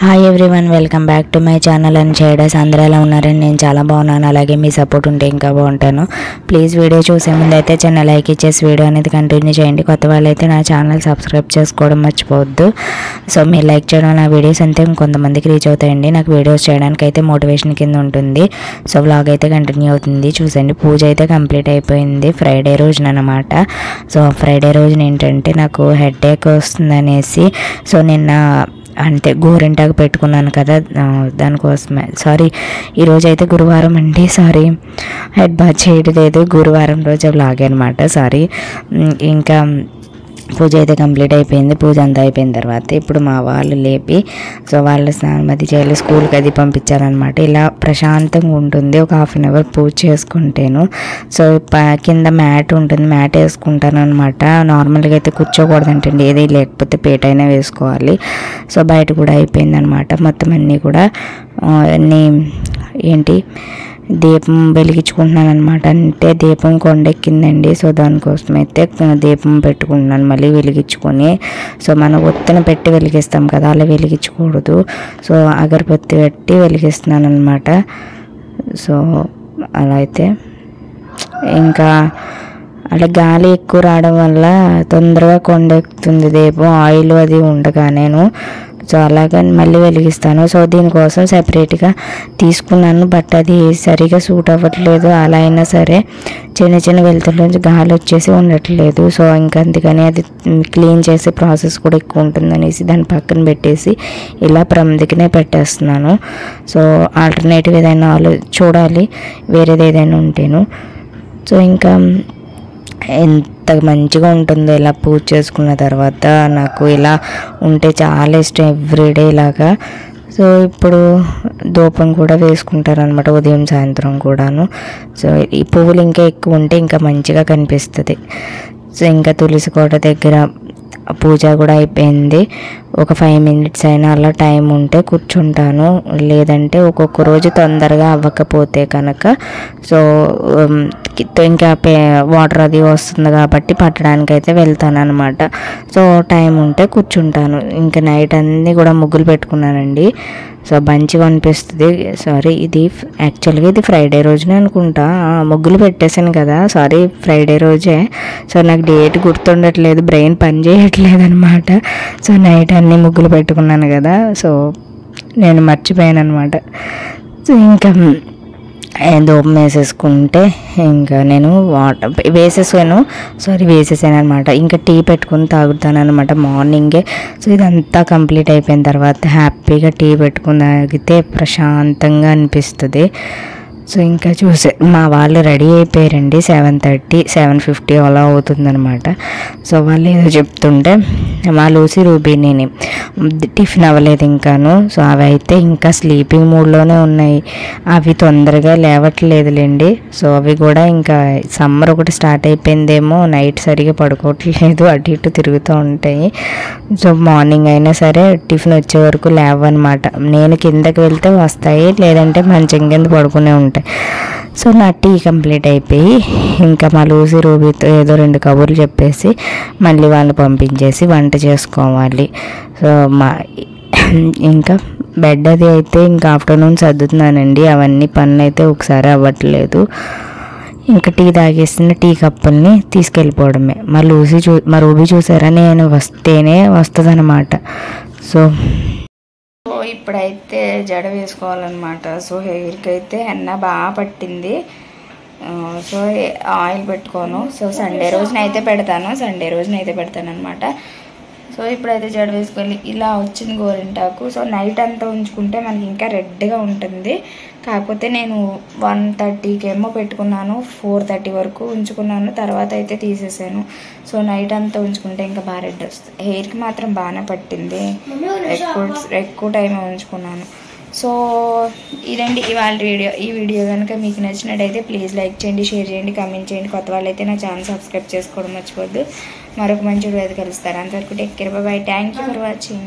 Hi everyone, welcome back to my channel and షేడర్స్. అందరూ ఎలా ఉన్నారని నేను చాలా బాగున్నాను. అలాగే మీ సపోర్ట్ ఉంటే ఇంకా బాగుంటాను. ప్లీజ్ వీడియో చూసే ముందు అయితే చిన్న లైక్ ఇచ్చేసి వీడియో అనేది కంటిన్యూ చేయండి. కొత్త వాళ్ళైతే నా ఛానల్ సబ్స్క్రైబ్ చేసుకోవడం మర్చిపోవద్దు. సో మీరు లైక్ చేయడం నా వీడియోస్ అంతే ఇంకొంతమందికి రీచ్ అవుతాయండి. నాకు వీడియోస్ చేయడానికి అయితే మోటివేషన్ కింద ఉంటుంది. సో వ్లాగ్ అయితే కంటిన్యూ అవుతుంది, చూసండి. పూజ అయితే కంప్లీట్ అయిపోయింది ఫ్రైడే రోజున అనమాట. సో ఫ్రైడే రోజున ఏంటంటే నాకు హెడేక్ వస్తుంది అనేసి సో నిన్న అంటే గోరింటాకు పెట్టుకున్నాను కదా, దానికోసమే. ఈరోజు అయితే గురువారం అండి. హెడ్ బాత్ చేయడం లేదు, గురువారం రోజు వ్లాగ్ అనమాట. ఇంకా పూజ అయితే కంప్లీట్ అయిపోయింది. పూజ అంతా అయిపోయిన తర్వాత ఇప్పుడు మా వాళ్ళు లేపి సో వాళ్ళ స్నానం అది చేయాలి, స్కూల్కి అది పంపించారనమాట. ఇలా ప్రశాంతంగా ఉంటుంది ఒక హాఫ్ అన్ అవర్ పూజ చేసుకుంటేను. సో కింద మ్యాట్ ఉంటుంది, మ్యాట్ వేసుకుంటాను అనమాట. నార్మల్గా అయితే కూర్చోకూడదంటండి, ఏది లేకపోతే పీట అయినా వేసుకోవాలి. సో బయట కూడా అయిపోయింది అనమాట. మొత్తం అన్నీ కూడా దీపం వెలిగించుకుంటున్నాను అనమాట. అంటే దీపం కొండెక్కిందండి. సో దానికోసం అయితే దీపం పెట్టుకుంటున్నాను మళ్ళీ వెలిగించుకొని. సో మనం ఒత్తిన పెట్టి వెలిగిస్తాం కదా, అలా వెలిగించకూడదు. సో అగరబత్తి పెట్టి వెలిగిస్తున్నాను అనమాట. సో అలా అయితే ఇంకా అలా గాలి ఎక్కువ రావడం వల్ల తొందరగా కొండెక్కుతుంది దీపం, ఆయిల్ అది ఉండగా నేను. సో అలాగా మళ్ళీ వెలిగిస్తాను. సో దీనికోసం సెపరేట్గా తీసుకున్నాను, బట్ అది సరిగా సూట్ అవ్వట్లేదు. అలా అయినా సరే చిన్న చిన్న వెలుతురులోంచి గాలి వచ్చేసి ఉండట్లేదు. సో ఇంకా అందుకని అది క్లీన్ చేసే ప్రాసెస్ కూడా ఎక్కువ ఉంటుందనేసి దాన్ని పక్కన పెట్టేసి ఇలా ప్రమిదికినే పెట్టేస్తున్నాను. సో ఆల్టర్నేటివ్ ఏదైనా చూడాలి, వేరేది ఏదైనా ఉంటేను. సో ఇంకా ఎంత మంచిగా ఉంటుందో ఇలా పూజ చేసుకున్న తర్వాత. నాకు ఇలా ఉంటే చాలా ఇష్టం, ఎవ్రీడే ఇలాగా. సో ఇప్పుడు ధూపం కూడా వేసుకుంటారనమాట, ఉదయం సాయంత్రం కూడాను. సో ఈ పువ్వులు ఇంకా ఎక్కువ ఉంటే ఇంకా మంచిగా కనిపిస్తుంది. సో ఇంకా తులసి కోట దగ్గర పూజ కూడా అయిపోయింది. ఒక 5 మినిట్స్ అయినా అలా టైం ఉంటే కూర్చుంటాను, లేదంటే ఒక్కొక్క రోజు తొందరగా అవ్వకపోతే కనుక సో ఇంకా వాటర్ అది వస్తుంది కాబట్టి పట్టడానికైతే వెళ్తాను అనమాట. సో టైం ఉంటే కూర్చుంటాను. ఇంకా నైట్ అన్నీ కూడా ముగ్గులు పెట్టుకున్నానండి. సో మంచిగా అనిపిస్తుంది. ఇది యాక్చువల్గా ఇది ఫ్రైడే రోజునే అనుకుంటా, ముగ్గులు పెట్టేశాను కదా. ఫ్రైడే రోజే. సో నాకు డేట్ గుర్తుండట్లేదు, బ్రెయిన్ పని చేయట్లేదు అనమాట. సో నైట్ అన్నీ ముగ్గులు పెట్టుకున్నాను కదా, సో నేను మర్చిపోయాను అనమాట. సో ఇంకా ధూపం వేసేసుకుంటే ఇంకా నేను వాటర్ వేసేసాను అనమాట. ఇంకా టీ పెట్టుకుని తాగుతాను అనమాట మార్నింగే. సో ఇదంతా కంప్లీట్ అయిపోయిన తర్వాత హ్యాపీగా టీ పెట్టుకుని తాగితే ప్రశాంతంగా అనిపిస్తుంది. సో ఇంకా మా వాళ్ళు రెడీ అయిపోయారండి. 7:30 7:50 అలా అవుతుందనమాట. సో వాళ్ళు ఏదో చెప్తుంటే మా లూసి రూబీని టిఫిన్ అవ్వలేదు ఇంకాను. సో అవి అయితే ఇంకా స్లీపింగ్ మూడ్లోనే ఉన్నాయి, అవి తొందరగా లేవట్లేదులేండి. సో అవి కూడా ఇంకా సమ్మర్ ఒకటి స్టార్ట్ అయిపోయిందేమో, నైట్ సరిగా పడుకోవట్లేదు, అటు ఇటు తిరుగుతూ ఉంటాయి. సో మార్నింగ్ అయినా సరే టిఫిన్ వచ్చే వరకు లేవన్నమాట. నేను కిందకి వెళ్తే వస్తాయి, లేదంటే మంచం కింద పడుకునే ఉంటాయి. సో నా టీ కంప్లీట్ అయిపోయి ఇంకా మా లూసి రూబీతో ఏదో 2 కబుర్లు చెప్పేసి మళ్ళీ వాళ్ళు పంపించేసి వంట చేసుకోవాలి. సో ఇంకా బెడ్ అది అయితే ఇంకా ఆఫ్టర్నూన్ సర్దుతున్నానండి. అవన్నీ పనులు అయితే ఒకసారి అవ్వట్లేదు. ఇంకా టీ తాగేసిన టీ కప్పుల్ని తీసుకెళ్ళిపోవడమే. మా రూబీ చూసారా, నేను వస్తేనే వస్తుంది అనమాట. సో ఇప్పుడైతే జడ వేసుకోవాలన్నమాట. సో హెయిర్కి అయితే హెన్న బాగా పట్టింది. సో ఆయిల్ పెట్టుకోను. సో సండే రోజున అయితే పెడతాను అనమాట. సో ఇప్పుడైతే జడ వేసుకోవాలి. ఇలా వచ్చింది గోరింటాకు. సో నైట్ అంతా ఉంచుకుంటే మనకి ఇంకా రెడ్గా ఉంటుంది. కాకపోతే నేను 1:30కి ఏమో పెట్టుకున్నాను, 4:30 వరకు ఉంచుకున్నాను, తర్వాత అయితే తీసేసాను. సో నైట్ అంతా ఉంచుకుంటే ఇంకా బాగా రెడ్ వస్తుంది. హెయిర్కి మాత్రం బాగానే పట్టింది, ఎక్కువ టైం ఉంచుకున్నాను. సో ఇదండి ఇవాళ వీడియో. ఈ వీడియో కనుక మీకు నచ్చినట్టయితే ప్లీజ్ లైక్ చేయండి, షేర్ చేయండి, కామెంట్ చేయండి. కొత్త వాళ్ళైతే నా ఛానల్ సబ్స్క్రైబ్ చేసుకోవడం మర్చిపోద్దు. మరొక మంచి వీడియో అయితే కలుస్తారు. అంతవరకు take care, bye. Thank you for watching.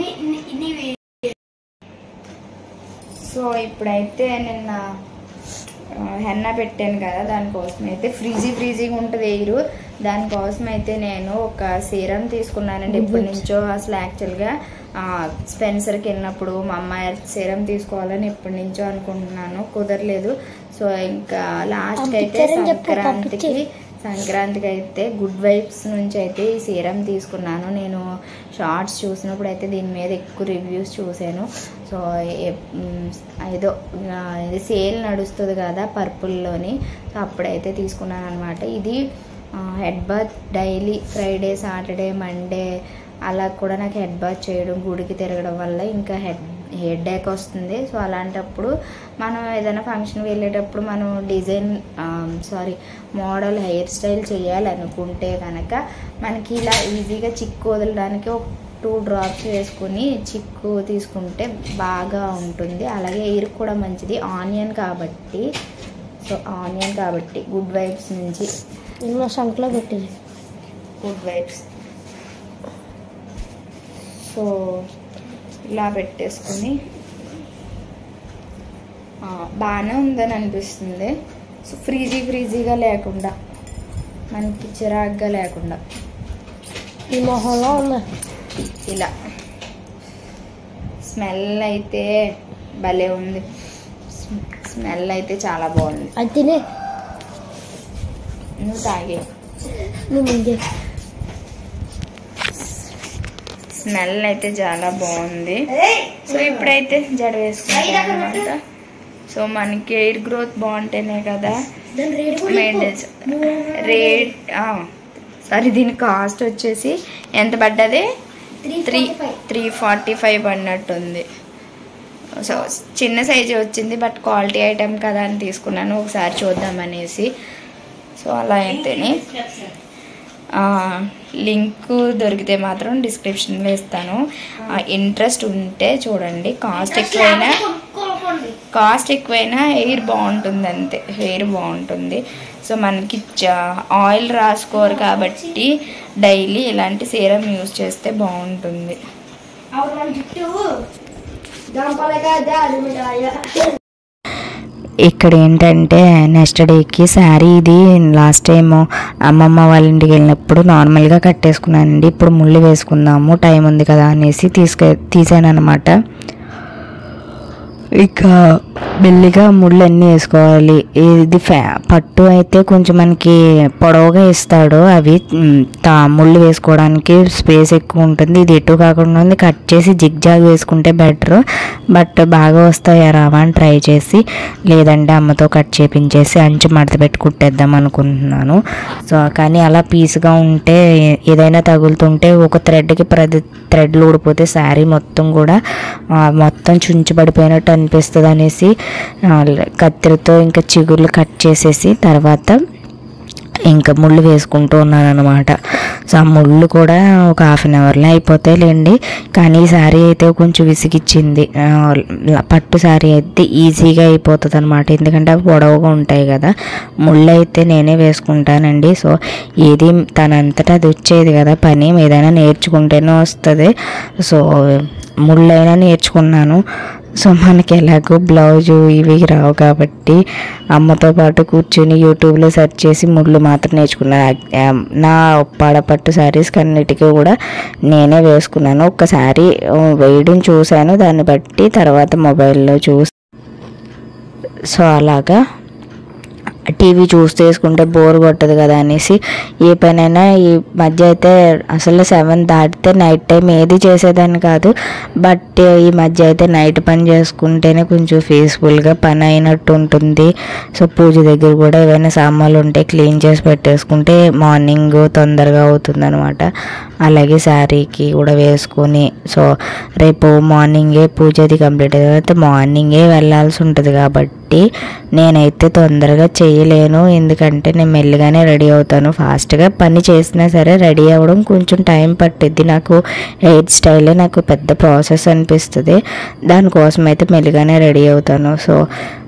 So ఇప్పుడైతే నిన్న హెన్నా పెట్టాను కదా, దానికోసం అయితే ఫ్రీజీగా ఉంటుంది ఎయిర్. దానికోసం అయితే నేను ఒక సీరం తీసుకున్నానండి ఇప్పటి నుంచో. అసలు యాక్చువల్గా స్పెన్సర్కి వెళ్ళినప్పుడు మా అమ్మాయి సీరం తీసుకోవాలని ఎప్పటి నుంచో అనుకుంటున్నాను, కుదరలేదు. సో ఇంకా లాస్ట్కి అయితే సంక్రాంతికి అయితే గుడ్ వైబ్స్ నుంచి అయితే ఈ సీరం తీసుకున్నాను. నేను షార్ట్స్ చూసినప్పుడు అయితే దీని మీద ఎక్కువ రివ్యూస్ చూశాను. సో ఏదో ఇది సేల్ నడుస్తుంది కదా పర్పుల్లోని, సో అప్పుడైతే తీసుకున్నాను అనమాట. ఇది head bath daily Friday, Saturday, Monday అలా కూడా నాకు హెడ్ బాత్ చేయడం, గుడికి తిరగడం వల్ల ఇంకా హెడ్ ఏక్ వస్తుంది. సో అలాంటప్పుడు మనం ఏదైనా ఫంక్షన్కి వెళ్ళేటప్పుడు మనం మోడల్ హెయిర్ స్టైల్ చేయాలనుకుంటే కనుక మనకి ఇలా ఈజీగా చిక్కు వదలడానికి ఒక 2 డ్రాప్స్ వేసుకుని చిక్కు తీసుకుంటే బాగా ఉంటుంది. అలాగే హెయిర్ కూడా మంచిది, ఆనియన్ కాబట్టి గుడ్ వైబ్స్ నుంచి సంఖ్యలో పెట్టింది గుడ్ వైబ్స్. సో ఇలా పెట్టేసుకుని బాగానే ఉందని అనిపిస్తుంది. సో ఫ్రీజీగా లేకుండా, మనకి చిరాగ్గా లేకుండా ఈ మొహంలో ఉంది. ఇలా స్మెల్ అయితే భలే ఉంది, స్మెల్ అయితే చాలా బాగుంది. అది నువ్వు తాగే స్మెల్ అయితే చాలా బాగుంది. సో ఇప్పుడైతే జడ వేసుకుంటాం అనమాట. సో మనకి హెయిర్ గ్రోత్ బాగుంటేనే కదా మెయింటెన్స్. దీని కాస్ట్ వచ్చేసి ఎంత పడ్డది? 345 పడినట్టుంది. సో చిన్న సైజు వచ్చింది, బట్ క్వాలిటీ ఐటెం కదా అని తీసుకున్నాను, ఒకసారి చూద్దామనేసి. సో అలా అయితేనే లింక్ దొరికితే మాత్రం డిస్క్రిప్షన్లో ఇస్తాను, ఇంట్రెస్ట్ ఉంటే చూడండి. కాస్ట్ ఎక్కువైనా హెయిర్ బాగుంటుంది, అంతే, హెయిర్ బాగుంటుంది. సో మనకి ఆయిల్ రాసుకోరు కాబట్టి డైలీ ఇలాంటి సీరం యూజ్ చేస్తే బాగుంటుంది. ఇక్కడ ఏంటంటే నెక్స్ట్ డేకి శారీ, ఇది లాస్ట్ టైం అమ్మమ్మ వాళ్ళ ఇంటికి వెళ్ళినప్పుడు నార్మల్గా కట్టేసుకున్నానండి. ఇప్పుడు ముళ్ళు వేసుకుందాము, టైం ఉంది కదా అనేసి తీసాను అనమాట. ఇక మెల్లిగా ముళ్ళు అన్నీ వేసుకోవాలి. ఇది పట్టు అయితే కొంచెం మనకి పొడవుగా ఇస్తాడు, అవి ముళ్ళు వేసుకోవడానికి స్పేస్ ఎక్కువ ఉంటుంది. ఇది ఎటు కాకుండా ఉంది, కట్ చేసి జిగ్జాగ్ వేసుకుంటే బెటర్. బట్ బాగా వస్తాయి రావా అని ట్రై చేసి, లేదంటే అమ్మతో కట్ చేపించేసి అంచు మడత పెట్టి కుట్టేద్దాం అనుకుంటున్నాను. సో కానీ అలా పీస్గా ఉంటే ఏదైనా తగులుతుంటే ఒక థ్రెడ్కి 10 థ్రెడ్లు ఊడిపోతే శారీ మొత్తం కూడా మొత్తం చుంచి పడిపోయినట్టు అనిపిస్తుంది అనేసి కత్తిరితో ఇంకా చిగుర్లు కట్ చేసేసి తర్వాత ఇంకా ముళ్ళు వేసుకుంటూ ఉన్నాను అనమాట. సో ఆ ముళ్ళు కూడా ఒక 1/2 అవర్లో అయిపోతాయిలేండి. కానీ ఈ శారీ అయితే కొంచెం విసిగిచ్చింది. పట్టు శారీ అయితే ఈజీగా అయిపోతుంది అనమాట, ఎందుకంటే అవి పొడవుగా ఉంటాయి కదా. ముళ్ళు అయితే నేనే వేసుకుంటానండి. సో ఏది తనంతటా అది వచ్చేది కదా పని, ఏదైనా నేర్చుకుంటేనే వస్తుంది. సో ముళ్ళైనా నేర్చుకున్నాను. సో మనకి ఎలాగో బ్లౌజు ఇవి రావు కాబట్టి అమ్మతో పాటు కూర్చొని యూట్యూబ్లో సెర్చ్ చేసి ముళ్ళు మాత్రం నేర్చుకున్నాను. నా పడపట్టు శారీస్ అన్నిటికీ కూడా నేనే వేసుకున్నాను. ఒక్కసారి వేయడం చూశాను, దాన్ని బట్టి తర్వాత మొబైల్లో చూసి, సో అలాగా టీవీ చూస్తూ వేసుకుంటే బోర్ కొట్టదు కదా అనేసి ఏ పనైనా ఈ మధ్య అయితే అసలు 7 దాటితే నైట్ టైం ఏది చేసేదాన్ని కాదు. బట్ ఈ మధ్య అయితే నైట్ పని చేసుకుంటేనే కొంచెం పీస్ఫుల్గా పని అయినట్టు ఉంటుంది. సో పూజ దగ్గర కూడా ఏవైనా సామాన్లు ఉంటే క్లీన్ చేసి పెట్టేసుకుంటే మార్నింగ్ తొందరగా అవుతుంది అనమాట. అలాగే శారీకి కూడా వేసుకొని, సో రేపు మార్నింగే పూజ అది కంప్లీట్ అయిన తర్వాత మార్నింగే వెళ్ళాల్సి ఉంటుంది కాబట్టి నేనైతే తొందరగా చేయలేను, ఎందుకంటే నేను మెల్లిగానే రెడీ అవుతాను. ఫాస్ట్గా పని చేసినా సరే రెడీ అవ్వడం కొంచెం టైం పట్టిద్ది. నాకు హెయిర్ స్టైలే నాకు పెద్ద ప్రాసెస్ అనిపిస్తుంది, దానికోసం అయితే మెల్లిగానే రెడీ అవుతాను. సో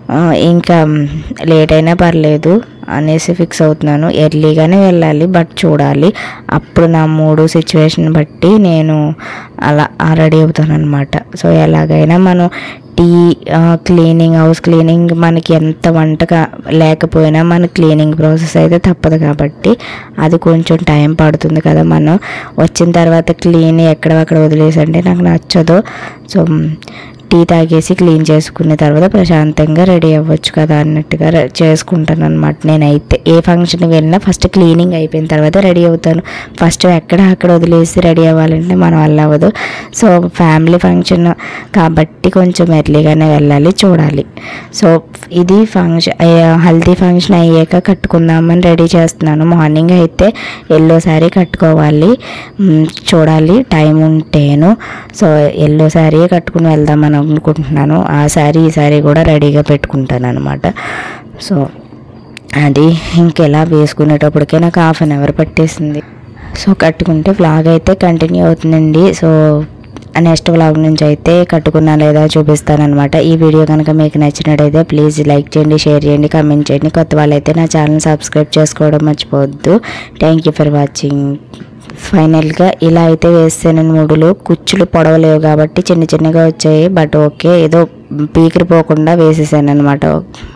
ఇంకా లేట్ అయినా పర్లేదు అనేసి ఫిక్స్ అవుతున్నాను. ఎర్లీగానే వెళ్ళాలి, బట్ చూడాలి అప్పుడు నా మూడు సిచ్యువేషన్ బట్టి నేను అలా రెడీ అవుతాను అనమాట. సో ఎలాగైనా మనం టీ క్లీనింగ్, హౌస్ క్లీనింగ్, మనకి ఎంత వంట లేకపోయినా మన క్లీనింగ్ ప్రాసెస్ అయితే తప్పదు కాబట్టి అది కొంచెం టైం పడుతుంది కదా. మనం వచ్చిన తర్వాత క్లీన్ ఎక్కడక్కడ వదిలేసి అంటే నాకు నచ్చదు. సో టీ తాగేసి క్లీన్ చేసుకున్న తర్వాత ప్రశాంతంగా రెడీ అవ్వచ్చు కదా అన్నట్టుగా చేసుకుంటాను అనమాట. నేనైతే ఏ ఫంక్షన్కి వెళ్ళినా ఫస్ట్ క్లీనింగ్ అయిపోయిన తర్వాత రెడీ అవుతాను. ఫస్ట్ అక్కడ వదిలేసి రెడీ అవ్వాలంటే మన వల్ల అవ్వదు. సో ఫ్యామిలీ ఫంక్షన్ కాబట్టి కొంచెం ఎర్లీగానే వెళ్ళాలి, చూడాలి. సో ఇది హల్దీ ఫంక్షన్ అయ్యాక కట్టుకుందామని రెడీ చేస్తున్నాను. మార్నింగ్ అయితే ఎల్లో శారీ కట్టుకోవాలి, చూడాలి టైం ఉంటేను. సో ఎల్లో శారీ కట్టుకుని వెళ్దామని అనుకుంటున్నాను. ఆ శారీ ఈ శారీ కూడా రెడీగా పెట్టుకుంటాను అనమాట. సో అది ఇంకెలా వేసుకునేటప్పటికే నాకు 1/2 అవర్ పట్టేసింది. సో కట్టుకుంటే వ్లాగ్ అయితే కంటిన్యూ అవుతుందండి. సో నెక్స్ట్ వ్లాగ్ నుంచి అయితే కట్టుకున్నా లేదా చూపిస్తానమాట. ఈ వీడియో కనుక మీకు నచ్చినట్టయితే ప్లీజ్ లైక్ చేయండి, షేర్ చేయండి, కామెంట్ చేయండి. కొత్త వాళ్ళైతే నా ఛానల్ సబ్స్క్రైబ్ చేసుకోవడం మర్చిపోవద్దు. Thank you for watching. ఫైనల్గా ఇలా అయితే వేసాను. ముడులు కుచ్చులు పొడవలేవు కాబట్టి చిన్నగా వచ్చాయి, బట్ ఓకే, ఏదో పీకిరిపోకుండా వేసేసాను అనమాట.